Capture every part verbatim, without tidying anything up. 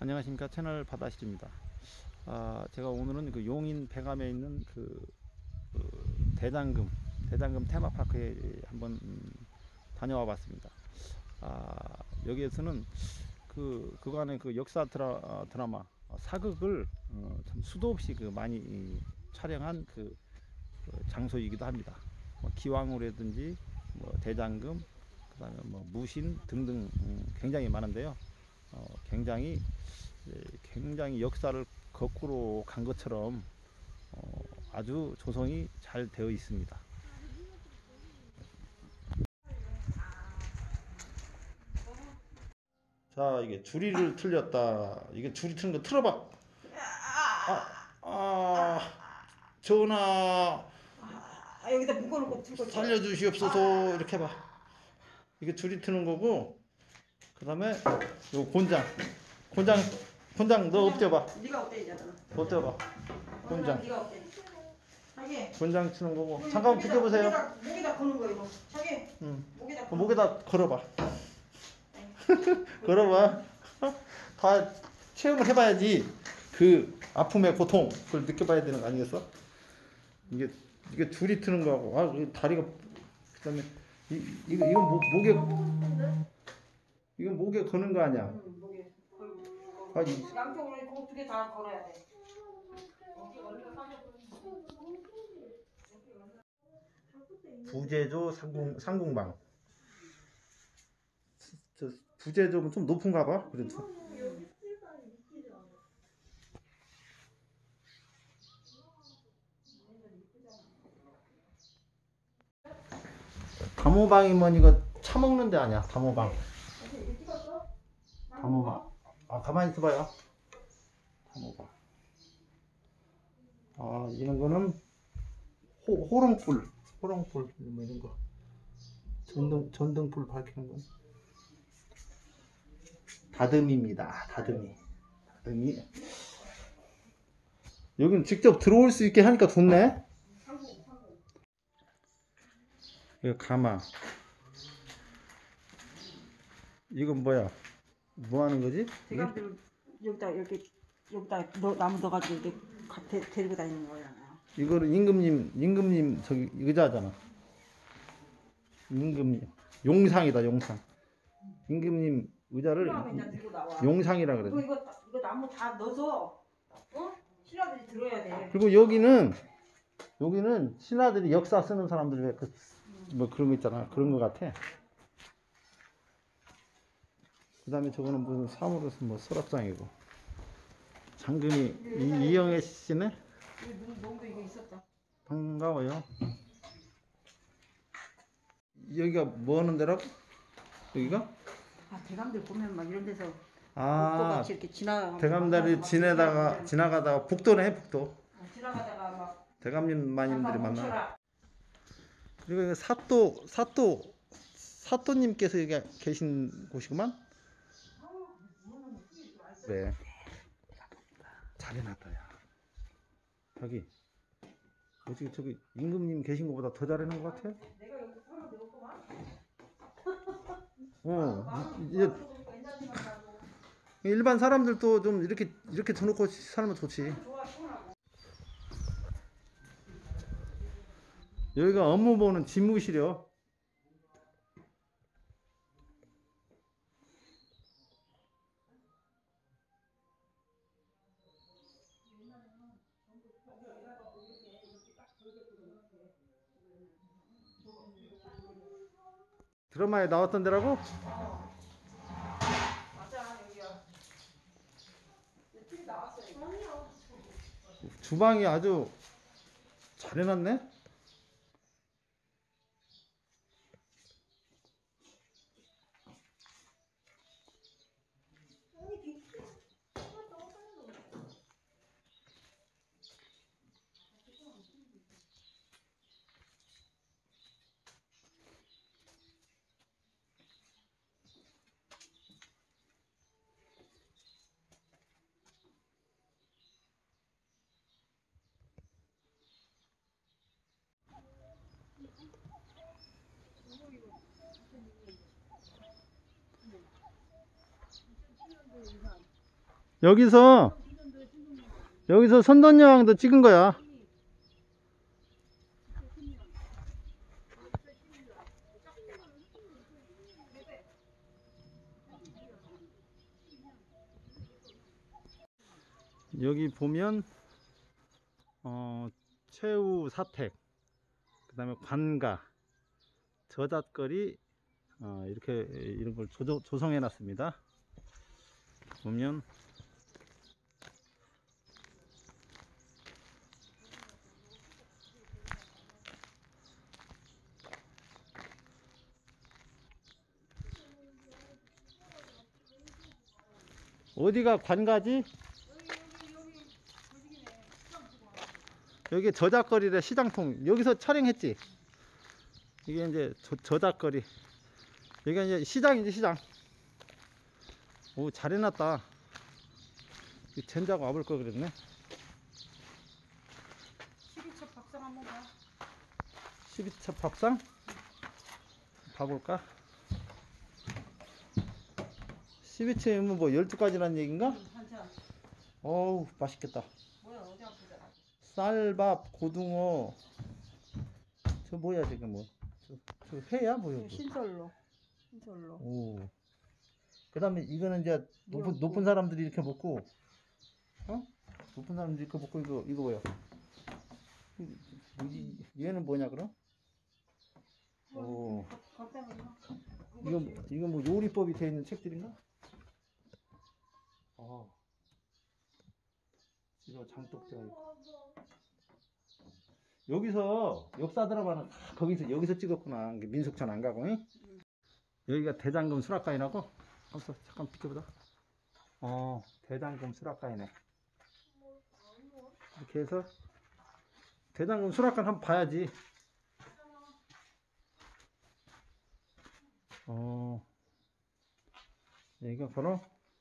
안녕하십니까. 채널 바다실입니다. 아, 제가 오늘은 그 용인 백암에 있는 그, 그 대장금 대장금 테마파크에 한번 음, 다녀와 봤습니다. 아, 여기에서는 그 그간의 그 역사 드라, 아, 드라마 어, 사극을 어, 참 수도 없이 그 많이 이, 촬영한 그, 그 장소이기도 합니다. 뭐 기왕후라든지 뭐 대장금, 그다음에 뭐 무신 등등 음, 굉장히 많은데요. 어, 굉장히 예, 굉장히 역사를 거꾸로 간 것처럼 어, 아주 조성이 잘 되어 있습니다. 자, 이게 줄이를 틀렸다. 이게 줄이 트는 거 틀어봐. 아, 아, 전하 아, 여기다 묶어놓고 들고 있어. 살려주시옵소서. 이렇게 해봐. 이게 줄이 트는 거고, 그 다음에 요 곤장, 곤장, 곤장 너 엎드려봐. 네가 어때 이제 너는? 엎드려봐. 곤장, 네가 어때? 자기. 곤장 치는 거고. 잠깐 목에다- 비켜보세요. 목에다, 목에다 거는 거 이거. 자기. 응. 목에다. 그 거는 목에다 걸어봐. 걸어봐. 다 체험을 해봐야지 그 아픔의 고통 그걸 느껴봐야 되는 거 아니겠어? 이게 이게 줄이 트는 거하고 아 이 다리가 그다음에 이 이거 이건 목 목에 이건 목에 거는 거 아니야? 응, 목에 걸고. 아 이, 양쪽으로 그 두 개 다 걸어야 돼. 부제조 상궁 상궁방. 저 부제조는 좀 높은가 봐. 그래도 다모방이면 이거 차 먹는 데 아니야? 다모방. 다모방. 아 가만히 있어봐요. 다모방. 아 이런 거는 호, 호롱불, 호롱불 뭐 이런 거. 전등 전등불 밝히는 거. 다듬입니다. 다듬이. 다듬이. 여기는 직접 들어올 수 있게 하니까 좋네. 이거 가마. 이건 뭐야? 뭐 하는 거지? 대감들 여기다 이렇게 여기다 넣, 나무 넣어가지고 이렇게 가- 데, 데리고 다니는 거잖아요. 이거는 임금님, 임금님 저기 의자잖아. 임금님. 용상이다, 용상. 임금님 의자를 필요하면 이제 들고 나와. 용상이라 이거 그래. 이거 이거 나무 다 넣어서 어? 신하들이 들어야 돼. 그리고 여기는 여기는 신하들이 역사 쓰는 사람들이 왜 그, 뭐 그런 거 있잖아. 그런 거 같아. 그 다음에 저거는 무슨 사물로서 뭐 서랍장이고. 장금이 이, 이영애 씨네? 여기 농, 농도 이거 있었다. 반가워요. 여기가 뭐 하는 데라고? 여기가? 아 대감들 보면 막 이런 데서 아, 복도같이 이렇게 지나 대감다리 지내다가 지나가다가 북도네, 북도. 어, 지나가다가 막 대감님 마님들이 잠깐 만나. 멈춰라. 그리고 이거 사또 사또 사또님께서 여기 계신 곳이구만. 그래. 잘해놨다 야. 저기 어떻게 저기 임금님 계신 것보다 더 잘해놓은 것 같아? 내가 여기 사람 되었구만. 어. 이제 일반 사람들도 좀 이렇게 이렇게 쳐놓고 살면 좋지. 좋아 시원하고. 여기가 업무 보는 집무실이요. 드라마에 나왔던 데라고? 맞아 여기야. TV 나왔어 이거. 주방이 아주 잘 해놨네. 여기서 여기서 선덕여왕도 찍은 거야. 여기 보면 어, 최후 사택, 그 다음에 관가, 저잣거리, 어, 이렇게 이런 걸 조, 조성해 놨습니다. 보면 어디가 관가지? 여기 저잣거리래. 시장통 여기서 촬영했지. 이게 이제 저, 저잣거리. 여기가 이제 시장이지, 시장. 오, 잘 해놨다. 젠자고 와볼 걸 그랬네. 십이 첩 밥상 한번 봐. 십이 첩 밥상? 봐볼까? 십이 첩이면 뭐 열두 가지라는 얘기인가? 한참. 어우, 맛있겠다. 뭐야, 어디 아프다. 쌀밥, 고등어. 저 뭐야, 지금 뭐. 저, 저 회야? 뭐야? 신설로. 신설로. 오. 그 다음에 이거는 이제 높은, 뭐야, 높은 사람들이 이렇게 먹고, 어? 높은 사람들이 이렇게 먹고, 이거, 이거 뭐야? 이- 뭐지? 얘는 뭐냐, 그럼? 오. 이거, 뭐- 이거 뭐 요리법이 되어 있는 책들인가? 아. 이거 장독대가 있고. 여기서 역사 드라마는 다 거기서 여기서 찍었구나. 민속촌 안 가고. 응? 여기가 대장금 수락가이라고? 없어. 잠깐 비켜보자. 어, 대장금 수락가이네. 이렇게 해서 대장금 수락관 한번 봐야지. 어, 여기가 바로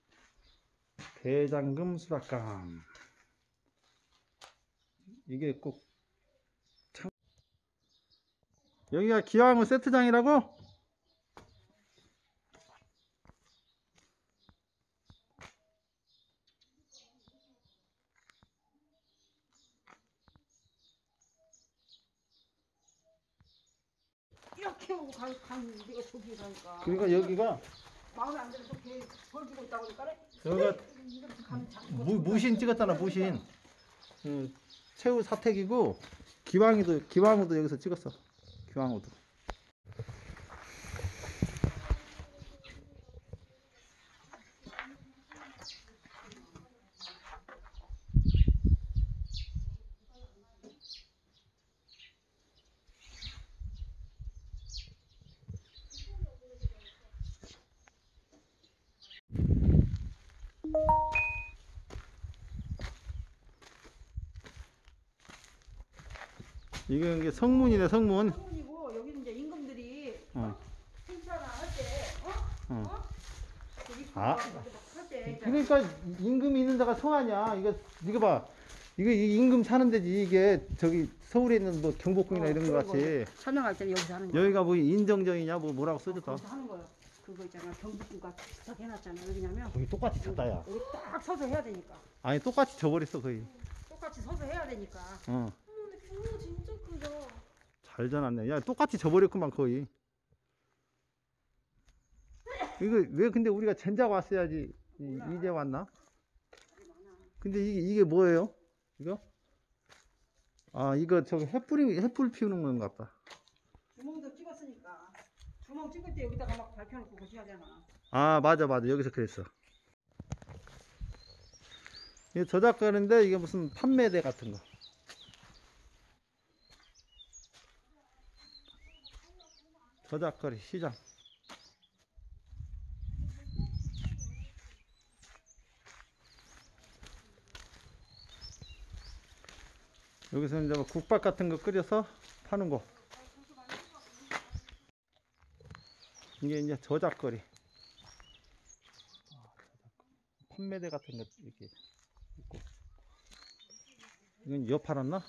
대장금 수락관. 이게 꼭 참... 여기가 기왕후 세트장이라고? 이렇게 오고 간, 간, 네가 저기 가니까. 그러니까 여기가 마음에 안 들어서 걔 벌주고 있다고 그러니까. 여기가 이렇게 간 잡고. 무, 무신 찍었잖아, 무신. 그 최후 사택이고 기왕이도 기왕후도 여기서 찍었어. 기왕후도. 이게 이게 성문이네, 성문. 성문이고 여기는 이제 임금들이 어. 행사나 할 때, 어? 어. 어? 저기 아. 할때 그러니까 임금이 있는 데가 성 아니야. 이거 이거 봐. 이거 이 임금 사는 데지. 이게 저기 서울에 있는 뭐 경복궁이나 어, 이런 거 그런 같이. 설명할 때는 여기서 하는 거야. 여기가 뭐 인정정이냐 뭐 뭐라고 써졌다. 거기서 하는 거야. 그거 있잖아. 경복궁과 비슷하게 해놨잖아. 왜냐면 거기 똑같이 쳤다야. 여기 딱 서서 해야 되니까. 아니 똑같이 져버렸어 거의. 똑같이 서서 해야 되니까. 어. 근데 규모가 진짜 크다. 잘 져놨네. 야 똑같이 져버렸구만 거의. 이거 왜 근데 우리가 젠자가 왔어야지. 이, 이제 왔나? 근데 이게 이게 뭐예요? 이거? 아 이거 저기 햇불이 햇불 피우는 건가 봐. 주몽도 찍었으니까. 주몽 찍을 때 여기다가 막 밝혀놓고 그렇게 하잖아. 아 맞아 맞아 여기서 그랬어. 이게 저작거리인데 이게 무슨 판매대 같은 거. 저작거리 시장. 여기서 이제 뭐 국밥 같은 거 끓여서 파는 거. 이게 이제 저작거리. 판매대 같은 거 이렇게 있고. 이건 여 팔았나?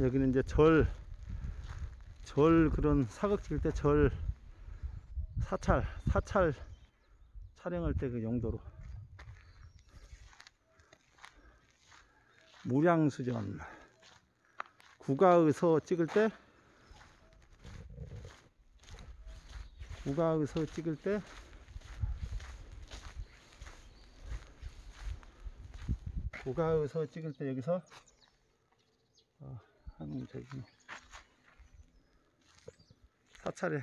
여기는 이제 절, 절 그런 사극 찍을 때 절 사찰, 사찰 촬영할 때 그 용도로. 무량수전 국가의서 찍을 때 국가의서 찍을 때 국가의서 찍을 때 여기서 어, 한 저기 사찰에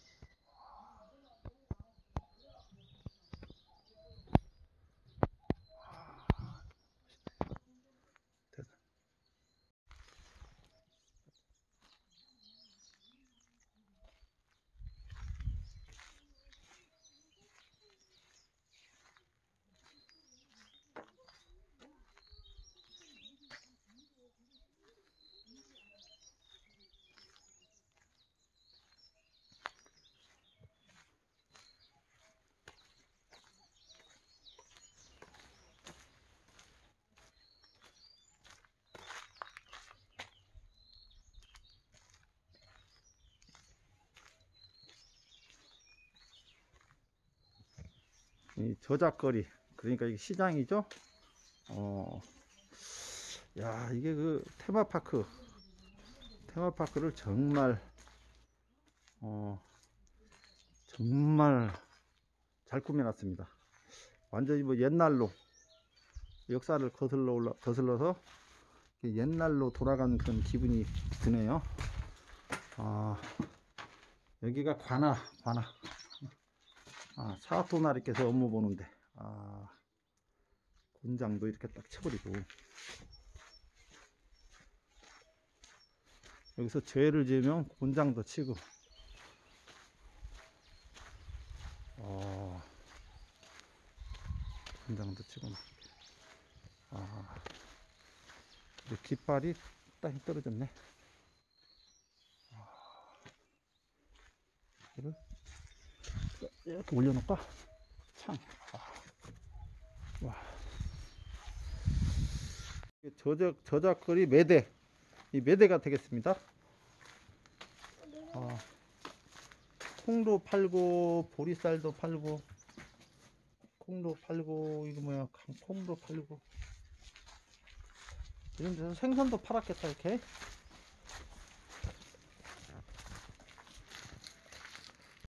이 저작거리, 그러니까 이게 시장이죠. 어, 야, 이게 그 테마파크, 테마파크를 정말, 어, 정말 잘 꾸며놨습니다. 완전히 뭐 옛날로, 역사를 거슬러 올라, 거슬러서 옛날로 돌아간 그런 기분이 드네요. 아, 여기가 관아, 관아. 아, 사또나리께서 업무 보는데, 아, 곤장도 이렇게 딱 쳐버리고, 여기서 죄를 지으면 곤장도 치고, 어, 곤장도 치고, 아, 근데 깃발이 딱 떨어졌네. 아, 이거를 이렇게 올려놓을까? 창. 아, 와. 저작, 저작거리 매대. 이 매대가 되겠습니다. 아, 콩도 팔고, 보리쌀도 팔고, 콩도 팔고, 이거 뭐야, 콩도 팔고. 이런 데서 생선도 팔았겠다, 이렇게.